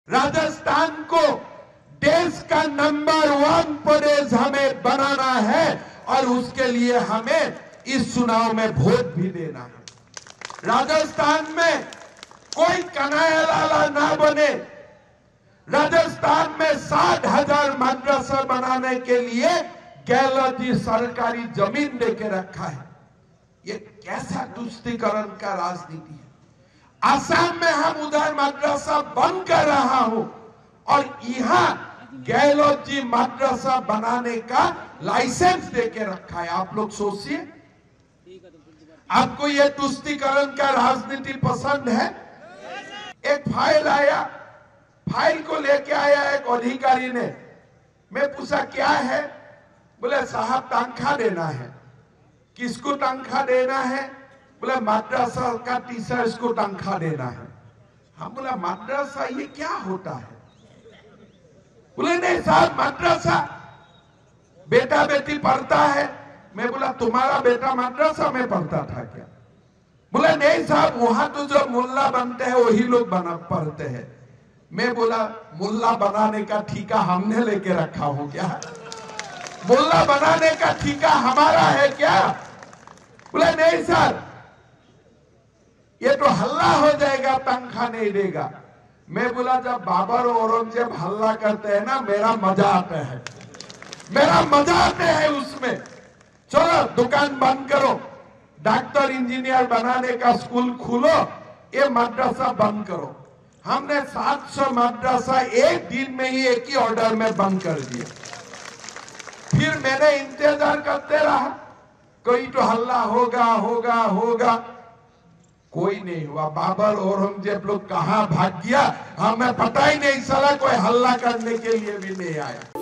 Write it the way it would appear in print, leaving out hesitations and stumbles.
राजस्थान को देश का नंबर 1 प्रदेश हमें बनाना है और उसके लिए हमें इस चुनाव में वोट भी देना है। राजस्थान में कोई कन्हैया लाला ना बने। राजस्थान में 60,000 मदरसा बनाने के लिए गहलोत जी सरकारी जमीन देके रखा है। ये कैसा तुष्टीकरण का राजनीति है। आसाम में हम उधर मदरसा बंद कर रहा हूं और यहां गहलोत जी मदरसा बनाने का लाइसेंस देके रखा है। आप लोग सोचिए, आपको यह तुष्टीकरण का राजनीति पसंद है? एक फाइल आया, फाइल को लेके आया एक अधिकारी ने। मैं पूछा क्या है? बोले साहब तनख्वाह देना है। किसको तनख्वाह देना है? बोले मदरसा का टीचर्स को तनख्वाह देना है। हम बोला मदरसा ये क्या होता है? बोले नहीं साहब मदरसा बेटा बेटी पढ़ता है। मैं बोला तुम्हारा बेटा मदरसा में पढ़ता था क्या? बोले नहीं साहब वहां तो जो मुल्ला बनते हैं वही लोग पढ़ते हैं। मैं बोला मुल्ला बनाने का ठेका हमने लेके रखा हो क्या? मुल्ला बनाने का ठेका हमारा है क्या? बोले नहीं सर ये तो हल्ला हो जाएगा, तनख्वाह नहीं देगा। मैं बोला जब बाबर और औरंगजेब हल्ला करते हैं ना, मेरा मजा आता है, मेरा मजा आता है उसमें। चलो दुकान बंद करो, डॉक्टर इंजीनियर बनाने का स्कूल खोलो, ये मदरसा बंद करो। हमने 700 मदरसा एक दिन में ही एक ही ऑर्डर में बंद कर दिया। फिर मैंने इंतजार करते रहा, कोई तो हल्ला होगा होगा होगा, कोई नहीं हुआ। बाबर औरंगजेब लोग कहां भाग गया हमें पता ही नहीं चला। कोई हल्ला करने के लिए भी नहीं आया।